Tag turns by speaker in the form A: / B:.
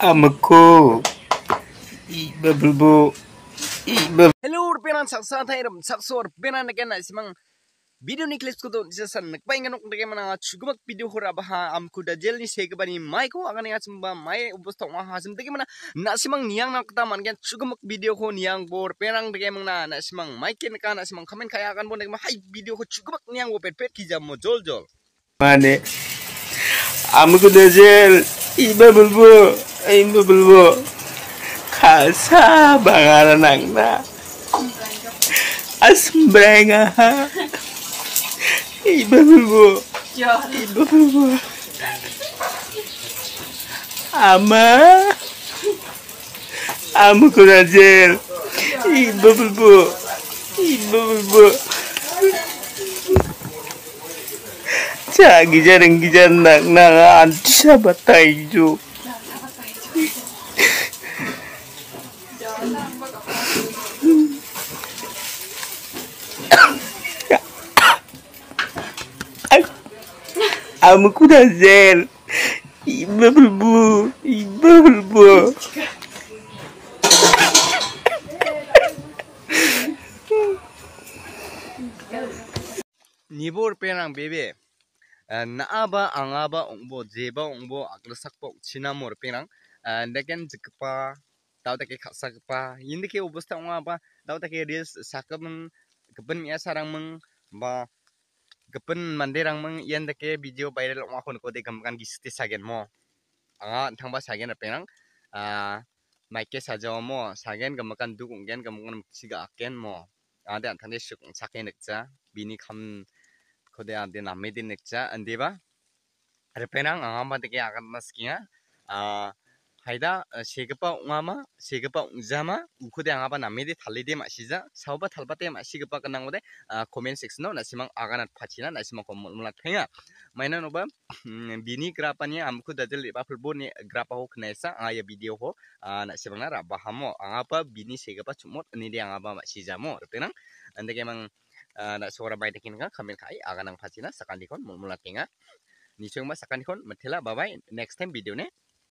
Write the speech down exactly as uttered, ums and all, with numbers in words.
A: Amaku ibabulbu ibab
B: Hello, penan saksa thairam saksor penan again na simang video ni clips ko to isasan nagpahinga nok ndege mana chugumak video hora baha amku da jel ni sege bani mai ko agan nga simba mai ubostok ma hasim dege mana na simang niang nak ta man gen chugumak video ko niang bor penang dege mana na simang mai ken ka na simang comment kaya akan bon dege ma hai video ko chugumak niang wo pet pet ki jam mo jol jol
A: mane amaku dajel ibabulbu ibabulbu khasa bangara nangna asmbrenga ibabulbu ibabulbu ama amaku dajel ibabulbu ibabulbu 자 기자는 기자 나가 안 잡았다 이죠. 아무거나 젤 이버블부 이버블부
B: nibor penang bebe naaba angaba ongbo jeba ongbo aglasakpo chinamor penang deken jikpa tau take khasakpa yindike obostha ongaba tau take reels sakam geben ya sarang meng ba geben manderang meng yen deke video viral ongakon ko de gamkan gisti sagen mo anga thangba sagen penang maike sajaw mo sagen gamakan duk onggen gamakan siga aken mo ade anthane suk saken nekja bini kham kode ade namme din nekja andeba repenang angamba deke akan maskia haida segapa ungama segapa ungjama ukode angaba namme de thalide masija sauba thalbate masigapa kanangode comment section no nasimang aganat phachina nasimang komula thenga maina noba bini grapani amku dajel ba fulbo ni grapa ho knaisa aya video ho nasimang ra bahamo angapa bini segapa chumot ni de angaba masijamo repenang andeke mang na sora bai dekin ka khamen khai aganang phachina sakandikon mulmula tenga nisong ma sakandikon mathela bye bye next time video ne